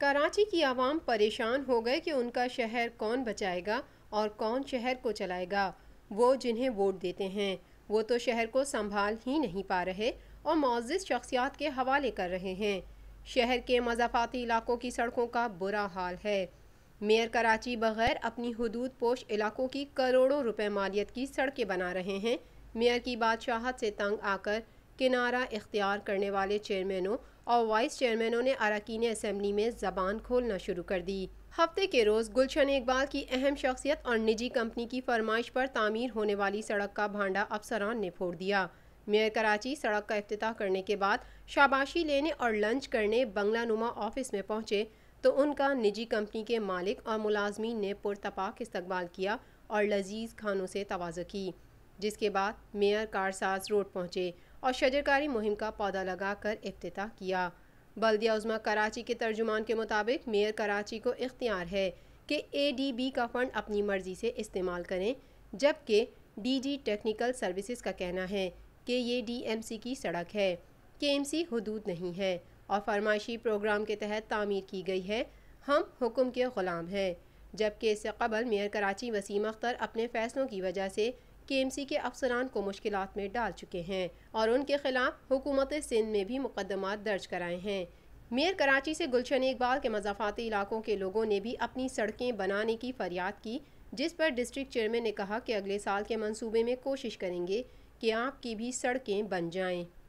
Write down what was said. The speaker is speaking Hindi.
कराची की आवाम परेशान हो गए कि उनका शहर कौन बचाएगा और कौन शहर को चलाएगा। वो जिन्हें वोट देते हैं वो तो शहर को संभाल ही नहीं पा रहे और मुअज़्ज़ज़ शख्सियात के हवाले कर रहे हैं। शहर के मज़ाफ़ाती इलाकों की सड़कों का बुरा हाल है। मेयर कराची बगैर अपनी हुदूद पोश इलाकों की करोड़ों रुपए मालियत की सड़कें बना रहे हैं। मेयर की बादशाहत से तंग आकर किनारा इख्तियार करने वाले चेयरमैनों और वाइस चेयरमैनों ने अरकान असम्बली में ज़बान खोलना शुरू कर दी। हफ्ते के रोज़ गुलशन इकबाल की अहम शख्सियत और निजी कंपनी की फरमाइश पर तामीर होने वाली सड़क का भांडा अफसरान ने फोड़ दिया। मेयर कराची सड़क का इफ्तिताह करने के बाद शाबाशी लेने और लंच करने बंगला नुमा ऑफिस में पहुंचे तो उनका निजी कंपनी के मालिक और मुलाजमीन ने पुरतपाक इस्तकबाल किया और लजीज खानों से तवाज़ो की। जिसके बाद मेयर कारसाज रोड पहुंचे और शजरकारी मुहिम का पौधा लगाकर इफ्तिताह किया। बल्दिया उज़्मा कराची के तर्जुमान के मुताबिक मेयर कराची को इख्तियार है कि ADB का फ़ंड अपनी मर्ज़ी से इस्तेमाल करें, जबकि DG टेक्निकल सर्विसेज का कहना है कि ये DMC की सड़क है, KMC हुदूद नहीं है और फरमाइशी प्रोग्राम के तहत तामीर की गई है। हम हुक्म के ग़ुलाम हैं। जबकि इससे कबल मेयर कराची वसीम अख्तर अपने फ़ैसलों की वजह से KMC के अफसरान को मुश्किलात में डाल चुके हैं और उनके खिलाफ हुकूमत सिंध में भी मुकदमात दर्ज कराए हैं। मेयर कराची से गुलशन इकबाल के मज़ाफ़ाती इलाकों के लोगों ने भी अपनी सड़कें बनाने की फरियाद की, जिस पर डिस्ट्रिक्ट चेयरमैन ने कहा कि अगले साल के मंसूबे में कोशिश करेंगे कि आपकी भी सड़कें बन जाएं।